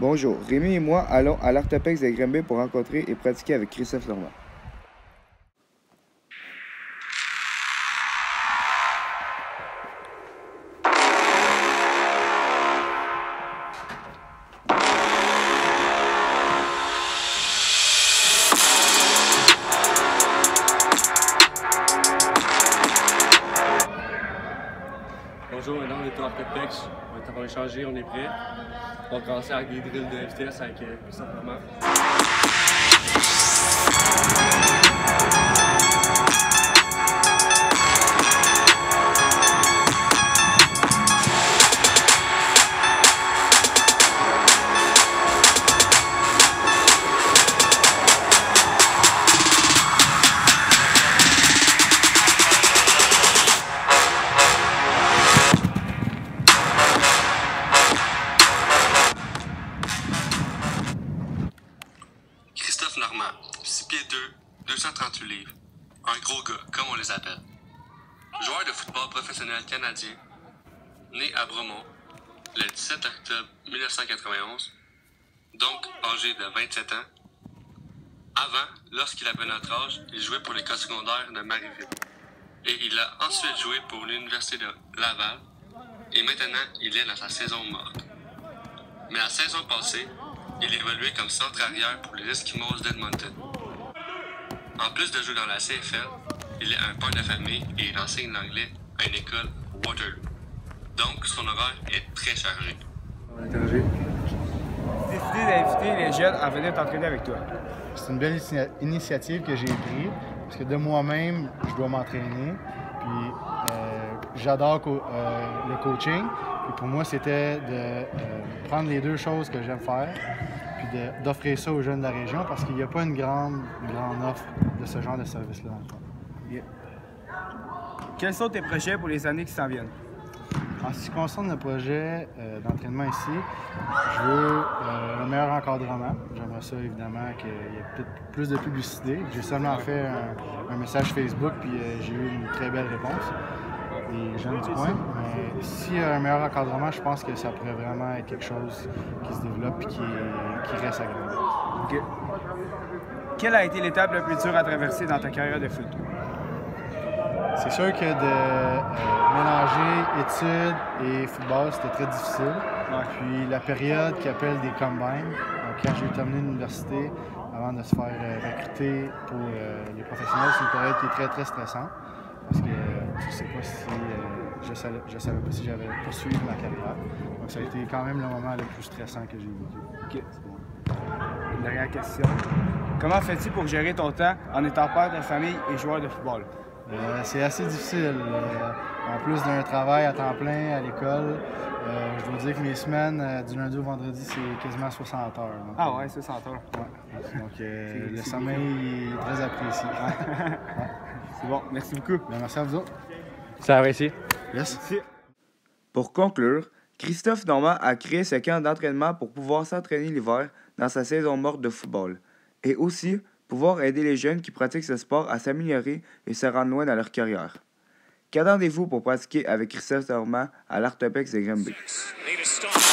Bonjour, Rémi et moi allons à l'Artopex de Granby pour rencontrer et pratiquer avec Christophe Normand. Bonjour, maintenant on est au Artopex. On va échanger, on est prêt. On va commencer avec des drills de FTS avec Christophe Normand. Christophe Normand, 6 pieds 2, 238 livres. Un gros gars, comme on les appelle. Joueur de football professionnel canadien, né à Bromont le 17 octobre 1991, donc âgé de 27 ans. Avant, lorsqu'il avait notre âge, il jouait pour l'école secondaire de Marieville. Et il a ensuite joué pour l'Université de Laval. Et maintenant, il est dans sa saison morte. Mais la saison passée, il évoluait comme centre-arrière pour les Eskimos d'Edmonton. En plus de jouer dans la CFL, il est un père de famille et il enseigne l'anglais à une école Waterloo. Donc, son horaire est très chargé. Décidé d'inviter les jeunes à venir t'entraîner avec toi. C'est une belle initiative que j'ai prise parce que de moi-même, je dois m'entraîner. Puis j'adore le coaching. Puis pour moi, c'était de prendre les deux choses que j'aime faire puis d'offrir ça aux jeunes de la région parce qu'il n'y a pas une grande offre de ce genre de service-là. Yeah. Quels sont tes projets pour les années qui s'en viennent? En ce qui concerne le projet d'entraînement ici, je veux un meilleur encadrement. J'aimerais ça, évidemment, qu'il y ait peut-être plus de publicité. J'ai seulement fait un message Facebook, puis j'ai eu une très belle réponse des jeunes du coin. Mais s'il y a un meilleur encadrement, je pense que ça pourrait vraiment être quelque chose qui se développe et qui reste agréable. Okay. Quelle a été l'étape la plus dure à traverser dans ta carrière de foot? C'est sûr que de mélanger études et football, c'était très difficile. Ouais. Puis la période qu'ils appellent des combines, donc quand j'ai terminé l'université, avant de se faire recruter pour les professionnels, c'est une période qui est très, très stressante. Parce que je ne sais pas si je savais pas si j'avais poursuivi ma carrière. Donc ça a été quand même le moment le plus stressant que j'ai vécu. Okay. Une dernière question. Comment fais-tu pour gérer ton temps en étant père de famille et joueur de football? C'est assez difficile. En plus d'un travail à temps plein à l'école, je dois dire que mes semaines du lundi au vendredi, c'est quasiment 60 heures. Donc, ah ouais, 60 heures. Ouais. Donc le sommeil est très apprécié. Ouais. C'est bon, merci beaucoup. Bien, merci à vous autres. Ça apprécié. Yes. Merci. Pour conclure, Christophe Normand a créé ce camp d'entraînement pour pouvoir s'entraîner l'hiver dans sa saison morte de football. Et aussi pouvoir aider les jeunes qui pratiquent ce sport à s'améliorer et se rendre loin dans leur carrière. Qu'attendez-vous pour pratiquer avec Christophe Normand à l'Artopex de Granby?